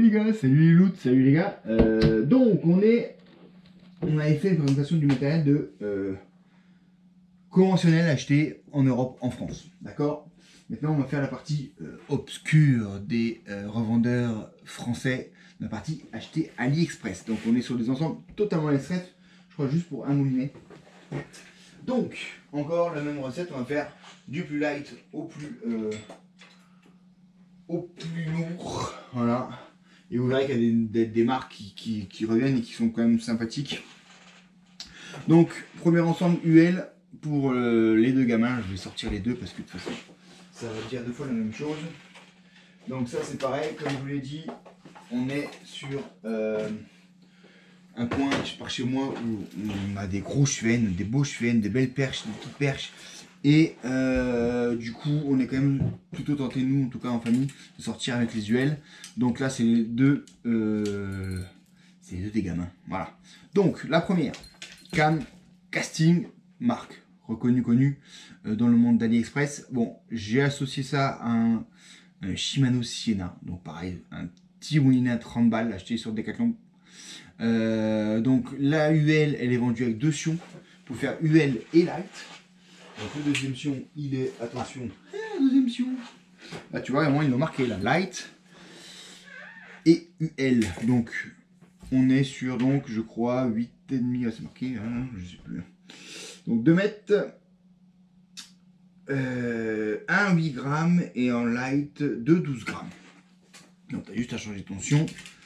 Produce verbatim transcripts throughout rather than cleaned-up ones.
les gars, salut les loups, salut les gars. Euh, donc on est, on avait fait une présentation du matériel de euh, conventionnel acheté en Europe, en France, d'accord. Maintenant on va faire la partie euh, obscure des euh, revendeurs français, la partie achetée AliExpress. Donc on est sur des ensembles totalement AliExpress, je crois juste pour un moulinet. Donc encore la même recette, on va faire du plus light au plus euh, au plus lourd, voilà. Et vous verrez qu'il y a des, des, des marques qui, qui, qui reviennent et qui sont quand même sympathiques. Donc, premier ensemble U L pour euh, les deux gamins. Je vais sortir les deux parce que de toute façon, ça va dire deux fois la même chose. Donc ça, c'est pareil. Comme je vous l'ai dit, on est sur euh, un coin par chez moi où on a des gros chevens, des beaux chevens, des belles perches, des petites perches. Et euh, du coup, on est quand même plutôt tenté, nous, en tout cas en famille, de sortir avec les U L. Donc là, c'est les deux, euh, c'est les deux des gamins. Voilà. Donc, la première, Cam Casting, marque reconnue, connue euh, dans le monde d'AliExpress. Bon, j'ai associé ça à un, un Shimano Sienna. Donc pareil, un petit moulinet à trente balles acheté sur Decathlon. Euh, donc la U L, elle est vendue avec deux sions pour faire U L et light. Donc le deuxième sion, il est, attention, eh, deuxième sion. Là tu vois, vraiment ils l'ont marqué là, light et U L. Donc on est sur, donc je crois, huit virgule cinq, ah, c'est marqué, hein, je sais plus. Donc deux mètres, euh, un huit grammes et en light deux douze grammes. Donc tu as juste à changer ton sion.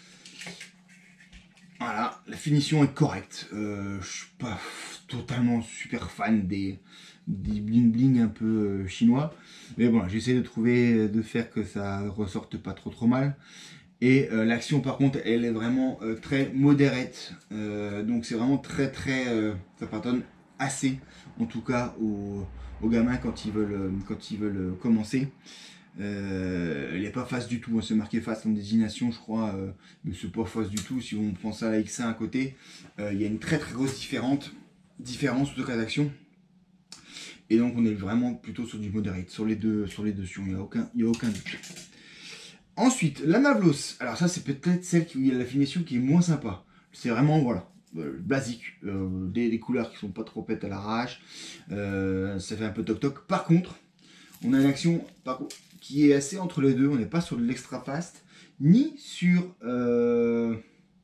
Voilà, la finition est correcte. Euh, je suis pas totalement super fan des, des bling bling un peu euh, chinois. Mais bon, j'essaie de trouver, de faire que ça ressorte pas trop trop mal. Et euh, l'action par contre, elle est vraiment euh, très modérate. Euh, donc c'est vraiment très très, euh, ça pardonne assez, en tout cas aux, aux gamins quand ils veulent, quand ils veulent commencer. Euh, il n'est pas face du tout, hein. C'est marqué face en désignation je crois, euh, mais c'est pas face du tout. Si on prend ça avec ça à côté, euh, il y a une très très grosse différence, différence de cas d'action. Et donc on est vraiment plutôt sur du moderate, sur les deux, sur les deux sions, il n'y a aucun, il y a aucun doute. Ensuite, la Navlos, alors ça c'est peut-être celle qui a la finition qui est moins sympa. C'est vraiment, voilà, euh, basique, euh, des, des couleurs qui sont pas trop pètes à l'arrache, euh, ça fait un peu toc toc. Par contre, on a une action par contre, qui est assez entre les deux. On n'est pas sur de l'extra fast, ni sur euh,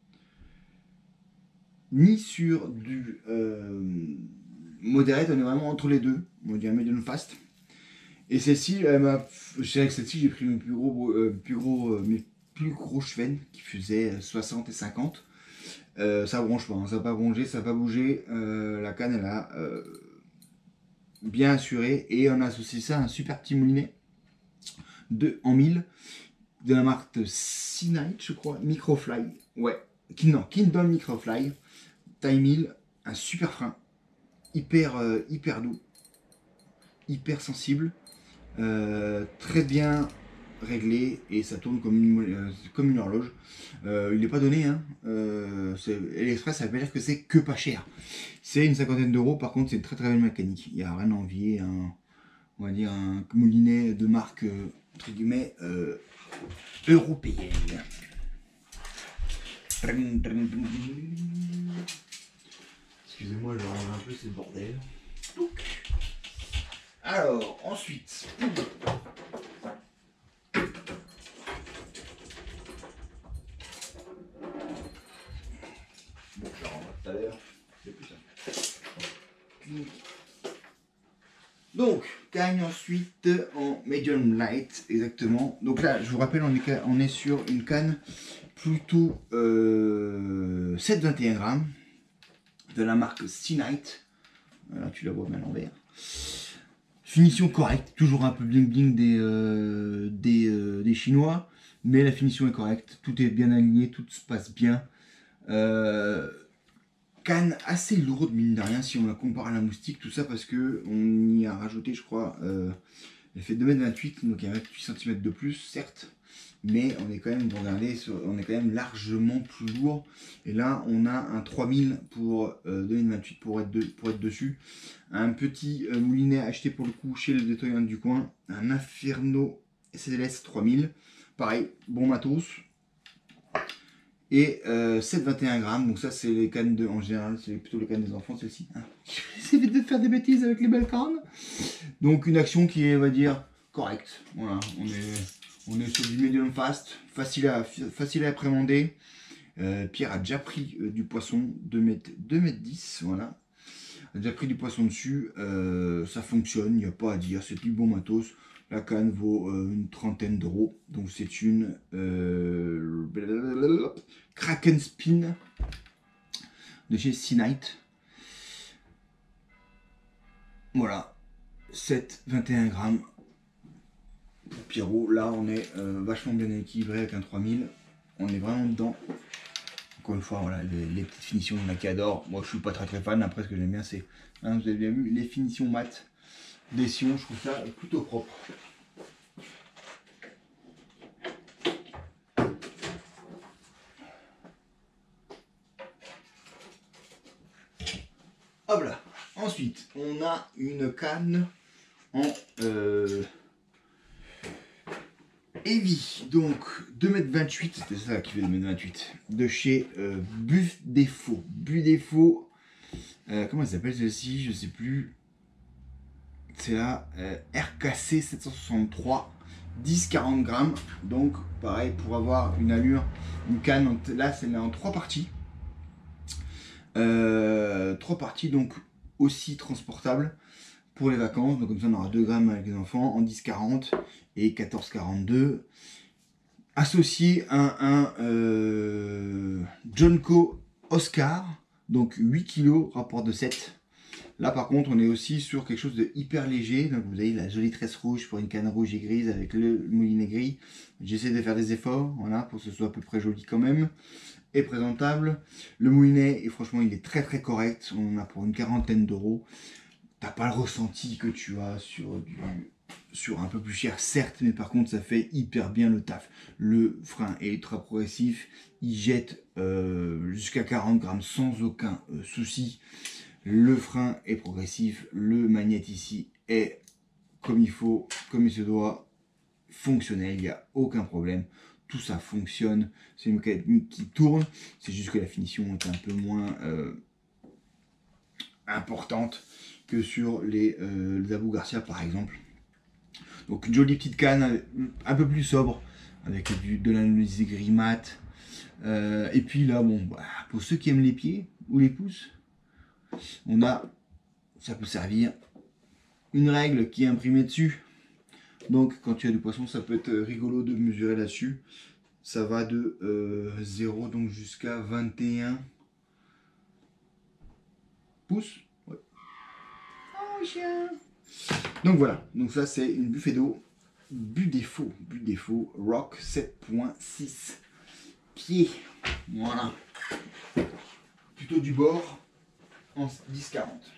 ni sur du euh, moderate. On est vraiment entre les deux. On va dire medium fast. Et celle-ci, je sais que celle-ci, j'ai pris mes plus gros, euh, plus gros, euh, mes plus gros chevens qui faisaient soixante et cinquante. Euh, ça bronche pas, hein, ça va pas broncher, ça va pas bouger. Euh, la canne, elle a euh, bien assuré, et on a associé ça à un super petit moulinet de en mille de la marque Seanite, je crois, Microfly, ouais, non, Kindle Microfly, taille mille, un super frein, hyper euh, hyper doux, hyper sensible, euh, très bien réglé, et ça tourne comme une, euh, comme une horloge. Euh, il n'est pas donné, hein. euh, AliExpress, ça veut dire que c'est que pas cher. C'est une cinquantaine d'euros, par contre c'est une très très belle mécanique, il n'y a rien à envier, un, on va dire un moulinet de marque euh, entre guillemets euh, européenne. Excusez-moi, je range un peu, c'est le bordel. Alors, ensuite, bon, je la renvoie tout à l'heure, c'est plus simple. Donc, cagne ensuite en medium light, exactement. Donc là, je vous rappelle, on est, on est sur une canne plutôt euh, sept virgule vingt et un grammes de la marque Seanite. Là, tu la vois bien à l'envers. Finition correcte, toujours un peu bling bling des, euh, des, euh, des Chinois, mais la finition est correcte, tout est bien aligné, tout se passe bien. Euh, Canne assez lourde mine de rien si on la compare à la moustique, tout ça parce que on y a rajouté, je crois, euh, elle fait deux mètres vingt-huit, donc il y a vingt-huit centimètres de plus, certes, mais on est quand même, vous regardez, sur, on est quand même largement plus lourd. Et là, on a un trois mille pour euh, deux mètres vingt-huit pour être, de, pour être dessus. Un petit euh, moulinet acheté pour le coup chez le détaillant du coin, un Inferno S L S trois mille, pareil, bon matos. Et euh, sept virgule vingt et un grammes, donc ça c'est les cannes de, en général, c'est plutôt les cannes des enfants, celle-ci. Hein. J'essaie de faire des bêtises avec les belles cannes. Donc une action qui est, on va dire, correcte. Voilà, on est, on est sur du medium fast, facile à, facile à appréhender. Euh, Pierre a déjà pris euh, du poisson, deux mètres dix, voilà. A déjà pris du poisson dessus, euh, ça fonctionne, il n'y a pas à dire, c'est du bon matos. La canne vaut euh, une trentaine d'euros, donc c'est une euh, Kraken Spin de chez Seanight. Voilà, sept virgule vingt et un grammes. Pour Pierrot, là on est euh, vachement bien équilibré avec un trois mille, on est vraiment dedans. Encore une fois, voilà, les, les petites finitions, il y en a qui adorent. Moi, je suis pas très très fan. Après, ce que j'aime bien, c'est, hein, vous avez bien vu, les finitions mat des sillons. Je trouve ça plutôt propre. Hop là. Ensuite, on a une canne en euh, Heavy, donc deux mètres vingt-huit, c'était ça qui fait deux mètres vingt-huit, de chez euh, Buff Défaut. Buff Défaut, euh, comment elle s'appelle celle-ci, je sais plus. C'est la euh, R K C sept cent soixante-trois, dix quarante grammes. Donc pareil, pour avoir une allure, une canne, là c'est en trois parties. Euh, trois parties, donc aussi transportable pour les vacances. Donc comme ça on aura deux grammes avec les enfants en dix quarante et quatorze quarante-deux. Associé à un euh, Jonco Oscar, donc huit kilos, rapport de sept. Là par contre on est aussi sur quelque chose de hyper léger. Donc vous avez la jolie tresse rouge pour une canne rouge et grise avec le moulinet gris. J'essaie de faire des efforts, voilà, pour que ce soit à peu près joli quand même et présentable. Le moulinet, et franchement il est très très correct, on en a pour une quarantaine d'euros. T'as pas le ressenti que tu as sur du sur un peu plus cher, certes, mais par contre ça fait hyper bien le taf. Le frein est ultra progressif, il jette euh, jusqu'à quarante grammes sans aucun euh, souci. Le frein est progressif, le magnète ici est comme il faut, comme il se doit, fonctionnel, il n'y a aucun problème. Tout ça fonctionne, c'est une mécanique qui tourne, c'est juste que la finition est un peu moins euh, importante que sur les, euh, les Abu Garcia par exemple. Donc une jolie petite canne, un peu plus sobre, avec du, de l'analyse gris mat. Euh, et puis là, bon, bah, pour ceux qui aiment les pieds ou les pouces, on a, ça peut servir, une règle qui est imprimée dessus. Donc quand tu as du poisson, ça peut être rigolo de mesurer là-dessus. Ça va de euh, zéro donc jusqu'à vingt et un pouces. Ouais. Oh chien. Donc voilà, donc ça c'est une buffet d'eau, but défaut, but défaut, Rock sept point six pieds, voilà, plutôt du bord en dix quarante.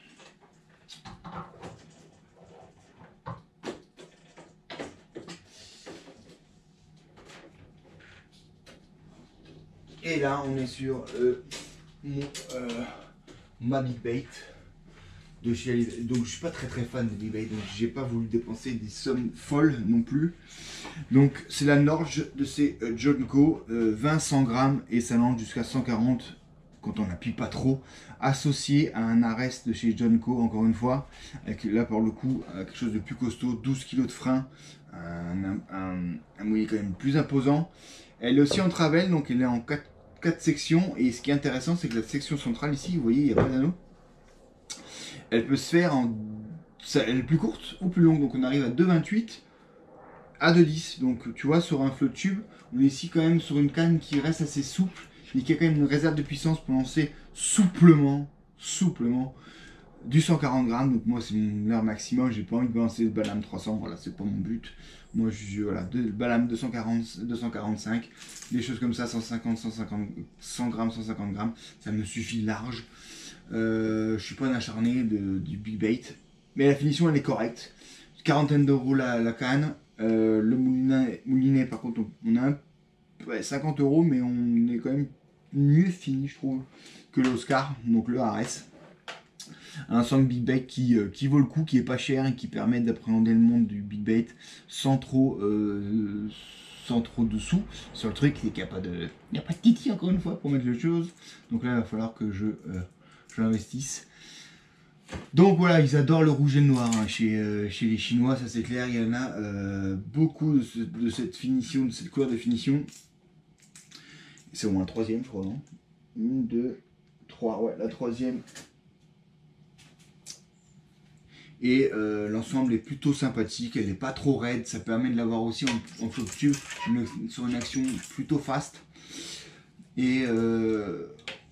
Et là on est sur euh, mon, euh, ma Big Bait. De chez, donc je suis pas très très fan de Big Bait, donc j'ai pas voulu dépenser des sommes folles non plus. Donc c'est la Norge de ces euh, Jonco, euh, vingt cent grammes et ça lance jusqu'à cent quarante quand on n'appuie pas trop, associé à un Arrest de chez Jonco, encore une fois, avec là pour le coup quelque chose de plus costaud, douze kilos de frein, un, un, un, un mouillé quand même plus imposant. Elle est aussi en travel, donc elle est en quatre sections, et ce qui est intéressant c'est que la section centrale ici, vous voyez, il n'y a pas d'anneau. Elle peut se faire en... Elle est plus courte ou plus longue, donc on arrive à deux vingt-huit à deux dix. Donc tu vois, sur un flow tube, on est ici quand même sur une canne qui reste assez souple, et qui a quand même une réserve de puissance pour lancer souplement, souplement, du cent quarante grammes. Donc moi c'est mon heure maximum, j'ai pas envie de balancer le Balam trois cents, voilà, c'est pas mon but. Moi je voilà, de, Balam deux cent quarante, deux cent quarante-cinq, des choses comme ça, cent cinquante, cent cinquante, cent grammes, cent cinquante grammes, ça me suffit large. Euh, je suis pas un acharné de, du Big Bait, mais la finition elle est correcte. Quarantaine d'euros la, la canne. Euh, le moulinet, moulinet, par contre, on, on a un, ouais, cinquante euros, mais on est quand même mieux fini, je trouve, que l'Oscar, donc le R S. Un sang Big Bait qui, euh, qui vaut le coup, qui est pas cher et qui permet d'appréhender le monde du Big Bait sans trop euh, sans trop de sous sur le truc, c'est qu'il n'y a pas de, il n'y a pas de titi encore une fois pour mettre les choses. Donc là, il va falloir que je, euh, je l'investisse. Donc voilà, ils adorent le rouge et le noir hein, chez, euh, chez les Chinois, ça c'est clair. Il y en a euh, beaucoup de, ce, de cette finition, de cette couleur de finition. C'est au moins la troisième, je crois, non? Une, deux, trois, ouais, la troisième. Et euh, l'ensemble est plutôt sympathique, elle n'est pas trop raide, ça permet de l'avoir aussi en, en flop tube sur une action plutôt fast. Et, euh,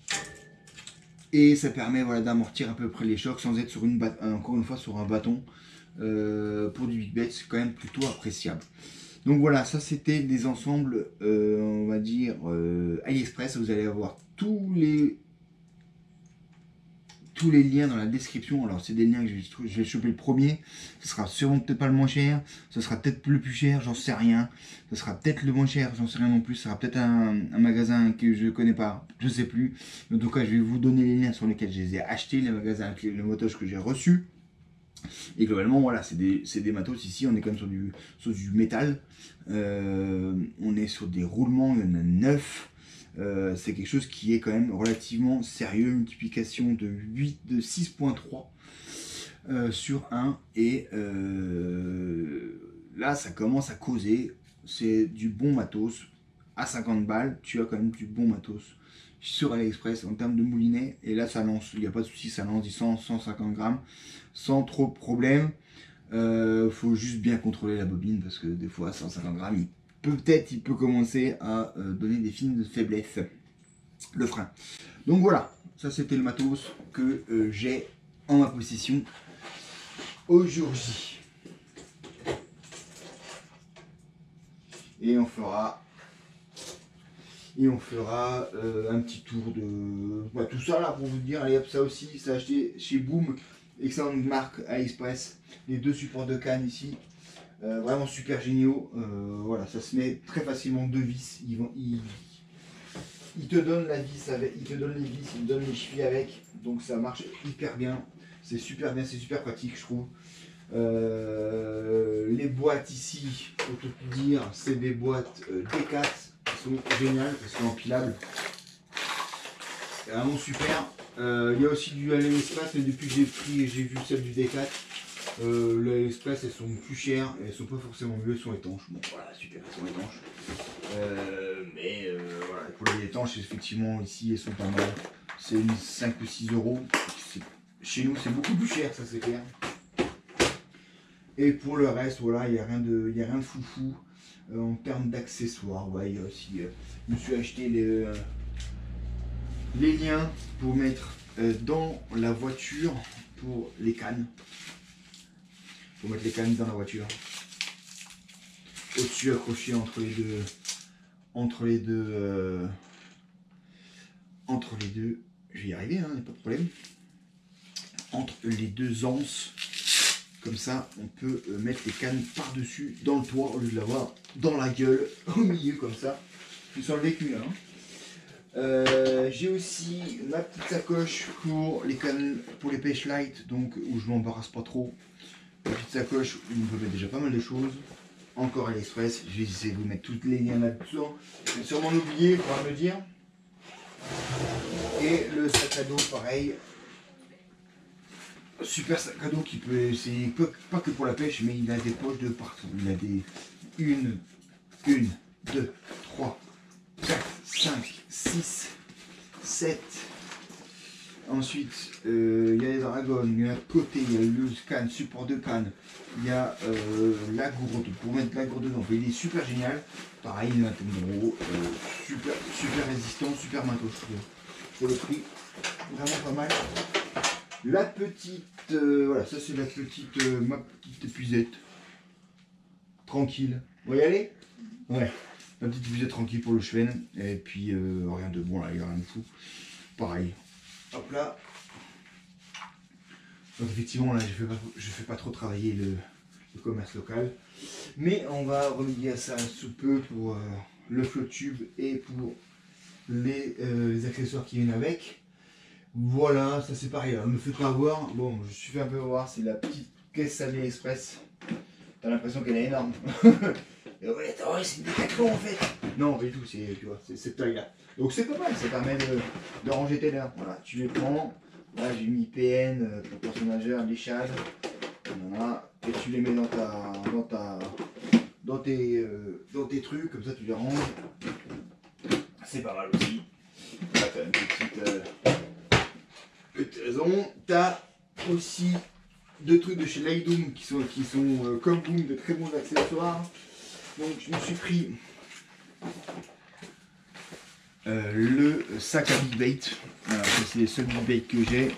et ça permet voilà, d'amortir à peu près les chocs sans être sur une encore une fois sur un bâton. Euh, pour du big bet, c'est quand même plutôt appréciable. Donc voilà, ça c'était des ensembles, euh, on va dire, euh, AliExpress. Vous allez avoir tous les... tous les liens dans la description. Alors c'est des liens que je vais, je vais choper le premier, ce sera sûrement peut-être pas le moins cher, ce sera peut-être le plus cher, j'en sais rien, ce sera peut-être le moins cher, j'en sais rien non plus, ce sera peut-être un, un magasin que je connais pas, je sais plus, mais en tout cas je vais vous donner les liens sur lesquels je les ai achetés, les magasins avec le motoche que j'ai reçu. Et globalement voilà, c'est des, des matos ici, on est quand même sur du, sur du métal, euh, on est sur des roulements, il y en a neuf. Euh, c'est quelque chose qui est quand même relativement sérieux, multiplication de huit, de six virgule trois euh, sur un, et euh, là ça commence à causer, c'est du bon matos, à cinquante balles, tu as quand même du bon matos sur AliExpress en termes de moulinet, et là ça lance, il n'y a pas de souci, ça lance du cent, cent cinquante grammes, sans trop de problème, euh, faut juste bien contrôler la bobine, parce que des fois cent cinquante grammes, il peut-être il peut commencer à euh, donner des signes de faiblesse, le frein. Donc voilà, ça c'était le matos que euh, j'ai en ma possession aujourd'hui. Et on fera et on fera euh, un petit tour de bah, tout ça là pour vous dire. Allez hop, ça aussi, ça acheté chez Boom, excellente marque AliExpress, les deux supports de canne ici. Euh, vraiment super géniaux, euh, voilà, ça se met très facilement deux vis, ils, vont, ils, ils te donnent la vis avec, ils te donnent les vis, ils te donnent les chevilles avec, donc ça marche hyper bien, c'est super bien, c'est super pratique je trouve. Euh, les boîtes ici, pour tout dire, c'est des boîtes euh, D quatre qui sont géniales, qui sont empilables, c'est vraiment super. Euh, il y a aussi du AliExpress, mais depuis que j'ai pris et j'ai vu celle du D quatre, Euh, les Express elles sont plus chères et elles sont pas forcément mieux, elles sont étanches. Bon voilà, super, elles sont étanches. Euh, mais euh, voilà, pour les étanches, effectivement, ici elles sont pas mal. C'est une cinq ou six euros. Chez nous, c'est beaucoup plus cher, ça c'est clair. Et pour le reste, voilà, il n'y a rien de, il y a rien de foufou euh, en termes d'accessoires. Ouais, il y a aussi, euh, je me suis acheté les, euh, les liens pour mettre euh, dans la voiture pour les cannes. Pour mettre les cannes dans la voiture. Au-dessus, accroché entre les deux. Entre les deux. Euh, entre les deux. Je vais y arriver, hein, il n'y a pas de problème. Entre les deux anses. Comme ça, on peut euh, mettre les cannes par-dessus dans le toit au lieu de l'avoir dans la gueule, au milieu comme ça. Je suis sur le vécu là. Hein. Euh, J'ai aussi ma petite sacoche pour les cannes, pour les pêches light, donc où je m'embarrasse pas trop. Une petite sacoche où on peut mettre déjà pas mal de choses. Encore AliExpress, je vais essayer de vous mettre tous les liens là-dessous. Je vais sûrement l'oublier, il faudra me le dire. Et le sac à dos, pareil. Super sac à dos qui peut, c'est pas que pour la pêche, mais il a des poches de partout. Il a des une, une, deux, trois, quatre, cinq, six, sept. Ensuite, euh, il y a les dragons, il y a un côté, il y a le canne, support de canne, il y a euh, la gourde pour mettre la gourde dedans. Il est super génial. Pareil, il est un gros, euh, super, super résistant, super matos. Pour le prix, vraiment pas mal. La petite, euh, voilà, ça c'est la petite, euh, ma petite épuisette. Tranquille. On va y aller? Ouais. La petite épuisette tranquille pour le Schwen. Et puis, euh, rien de bon là, il n'y a rien de fou. Pareil. Hop là. Donc effectivement là je fais pas, je fais pas trop travailler le, le commerce local. Mais on va remédier à ça sous peu pour euh, le flot tube et pour les, euh, les accessoires qui viennent avec. Voilà, ça c'est pareil. Ne me faites pas voir. Bon, je suis fait un peu voir, c'est la petite caisse AliExpress t'as l'impression qu'elle est énorme. Et ouais, attends, c'est une Décathlon en fait. Non, pas du tout, c'est, tu vois, c'est cette taille-là. Donc c'est pas mal, ça permet de, de ranger tes leurres. Voilà, tu les prends. Là, j'ai mis P N, euh, proportion nageur, léchade. Voilà, et tu les mets dans ta, dans ta, dans tes, euh, dans tes trucs, comme ça tu les ranges. C'est pas mal aussi. Là, t'as une petite, euh, petite raison. T'as aussi deux trucs de chez Laidum qui sont, qui sont euh, comme Boom, de très bons accessoires. Donc je me suis pris euh, le sac à big bait. Voilà, c'est les seuls big bait que j'ai.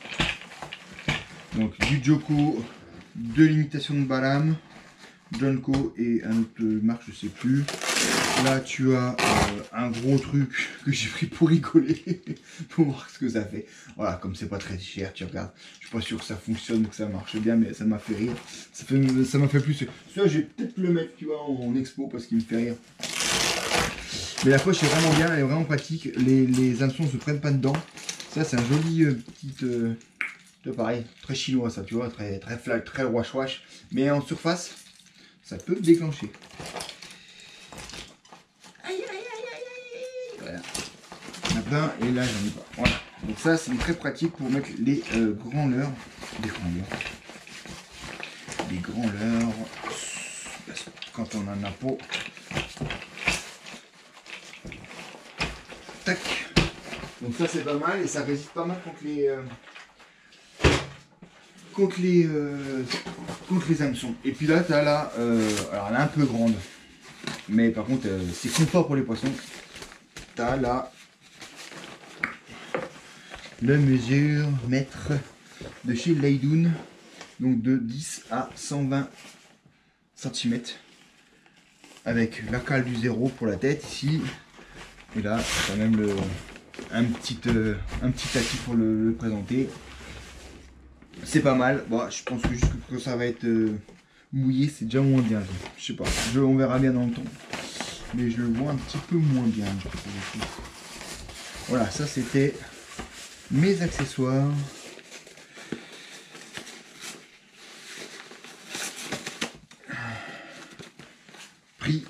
Donc du Joko, de l'imitation de Balam, Jonko et un autre marque, je sais plus. Là tu as euh, un gros truc que j'ai pris pour rigoler, pour voir ce que ça fait. Voilà, comme c'est pas très cher, tu regardes. Je suis pas sûr que ça fonctionne, que ça marche bien, mais ça m'a fait rire. Ça fait, ça m'a fait plus. Celui-là, je vais peut-être le mettre, tu vois, en expo parce qu'il me fait rire. Mais la poche est vraiment bien, elle est vraiment pratique. Les, les hameçons se prennent pas dedans. Ça, c'est un joli euh, petit. Euh, pareil, très chinois ça, tu vois, très très flag, très wash wash. Mais en surface, ça peut déclencher. Aïe aïe aïe aïe aïe. Voilà. Il y en a plein et là j'en ai pas. Voilà. Donc ça c'est très pratique pour mettre les euh, grands leurres. Des grands leurres. Des grands leurres. Quand on en a pas. Tac. Donc ça c'est pas mal et ça résiste pas mal contre les. Euh, contre les euh, contre les hameçons. Et puis là tu as la euh, alors elle est un peu grande mais par contre euh, c'est confort pour les poissons. Tu as là le mesure mètre de chez Laidum, donc de dix à cent vingt centimètres avec la cale du zéro pour la tête ici et là tu as même le un petit euh, un petit tapis pour le, le présenter. C'est pas mal. Bon, je pense que juste que ça va être euh, mouillé, c'est déjà moins bien. Je, je sais pas. Je, on verra bien dans le temps. Mais je le vois un petit peu moins bien. Voilà, ça c'était mes accessoires. Pris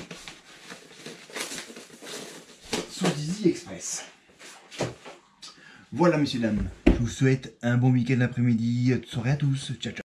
sur Dizzy Express. Voilà, messieurs dames. Je vous souhaite un bon week-end après-midi. Soirée à tous. Ciao, ciao.